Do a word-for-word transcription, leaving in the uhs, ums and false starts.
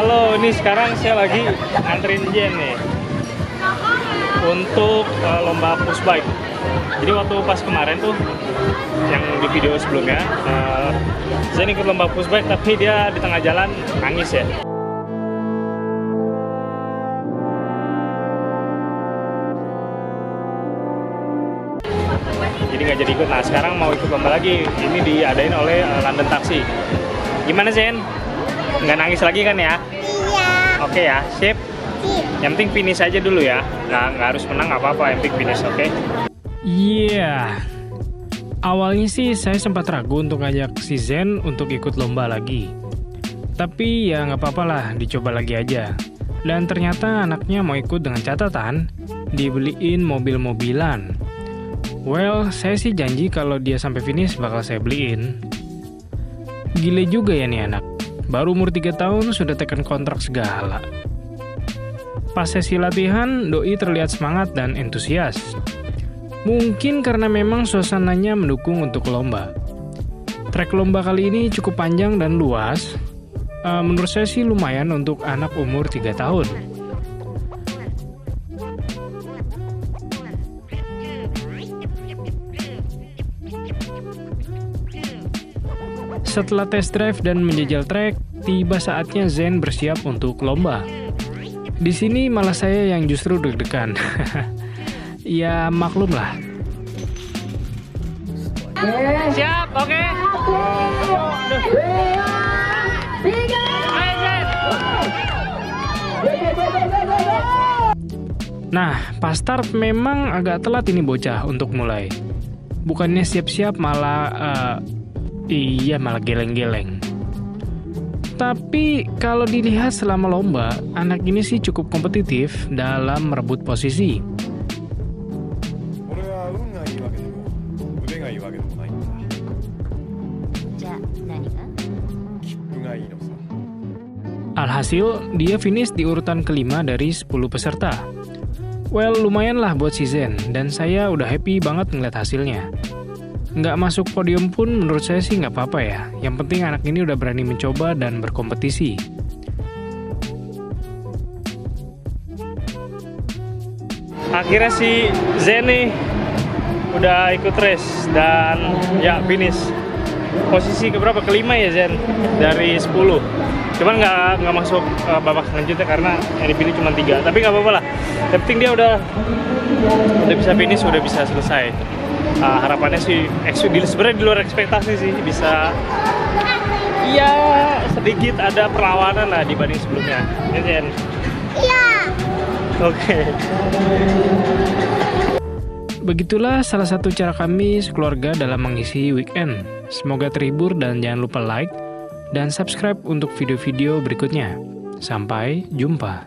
Halo, ini sekarang saya lagi nganterin Jen nih untuk uh, lomba push bike. Jadi waktu pas kemarin tuh, yang di video sebelumnya, uh, Zen ikut lomba push bike tapi dia di tengah jalan nangis ya. Jadi nggak jadi ikut. Nah sekarang mau ikut lomba lagi. Ini diadain oleh uh, London Taxi. Gimana Zen? Nggak nangis lagi kan ya? Iya. Oke ya, sip. Sip. Yang penting finish aja dulu ya. Nggak, nggak harus menang, nggak apa-apa. Yang penting finish, oke? Iya. Yeah. Awalnya sih saya sempat ragu untuk ngajak si Zen untuk ikut lomba lagi. Tapi ya nggak apa-apa lah, dicoba lagi aja. Dan ternyata anaknya mau ikut dengan catatan dibeliin mobil-mobilan. Well, saya sih janji kalau dia sampai finish bakal saya beliin. Gile juga ya nih anak. Baru umur tiga tahun sudah tekan kontrak segala. Pas sesi latihan, Doi terlihat semangat dan antusias. Mungkin karena memang suasananya mendukung untuk lomba. Trek lomba kali ini cukup panjang dan luas. Uh, menurut saya sih lumayan untuk anak umur tiga tahun. Setelah test drive dan menjajal trek, tiba saatnya Zen bersiap untuk lomba. Di sini malah saya yang justru deg-degan. Ya maklum lah. Siap, oke. Okay. Nah, pas start memang agak telat ini bocah untuk mulai. Bukannya siap-siap malah... Uh, Iya, malah geleng-geleng. Tapi kalau dilihat selama lomba, anak ini sih cukup kompetitif dalam merebut posisi. Alhasil, dia finish di urutan kelima dari sepuluh peserta. Well, lumayan lah buat si Zen, dan saya udah happy banget ngeliat hasilnya. Nggak masuk podium pun menurut saya sih nggak apa-apa ya. Yang penting anak ini udah berani mencoba dan berkompetisi. Akhirnya si Zen nih udah ikut race dan ya finish. Posisi keberapa? Kelima ya Zen dari sepuluh. Cuman nggak nggak masuk uh, babak selanjutnya karena yang dipilih cuma tiga. Tapi nggak apa-apa lah. Yang penting dia udah udah bisa finish, udah bisa selesai. Uh, harapannya sih sebenarnya di luar ekspektasi sih, bisa ya sedikit ada perlawanan lah dibanding sebelumnya. Ya Jen? Iya. Oke. Okay. Begitulah salah satu cara kami sekeluarga dalam mengisi weekend. Semoga terhibur dan jangan lupa like dan subscribe untuk video-video berikutnya. Sampai jumpa.